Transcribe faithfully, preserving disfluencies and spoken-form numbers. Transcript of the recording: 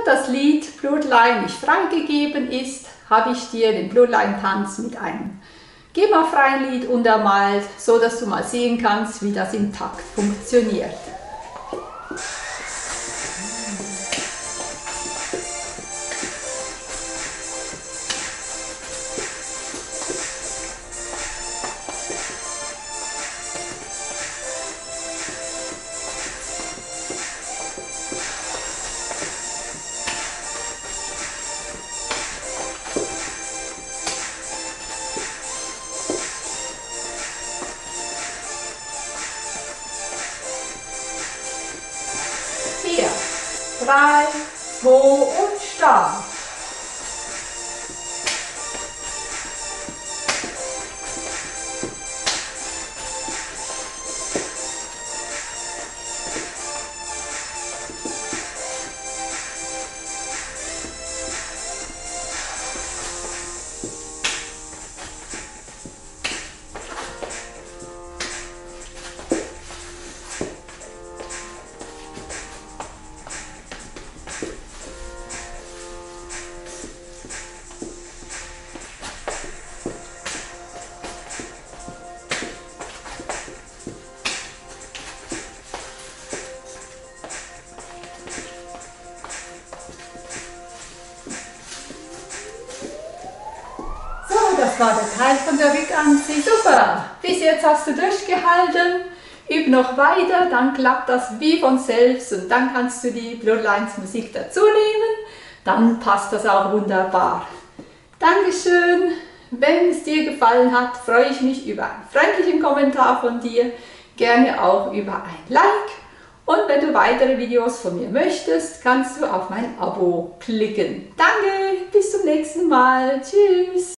das Lied Blurred Line nicht freigegeben ist, habe ich dir den Blurred Line Tanz mit einem gemafreien Lied untermalt, so dass du mal sehen kannst, wie das im Takt funktioniert. vier, drei, zwei und Start. Das war der Teil von der Rückansicht. Super! Bis jetzt hast du durchgehalten. Üb noch weiter, dann klappt das wie von selbst und dann kannst du die Blurred Lines Musik dazu nehmen. Dann passt das auch wunderbar. Dankeschön! Wenn es dir gefallen hat, freue ich mich über einen freundlichen Kommentar von dir. Gerne auch über ein Like. Und wenn du weitere Videos von mir möchtest, kannst du auf mein Abo klicken. Danke, bis zum nächsten Mal. Tschüss!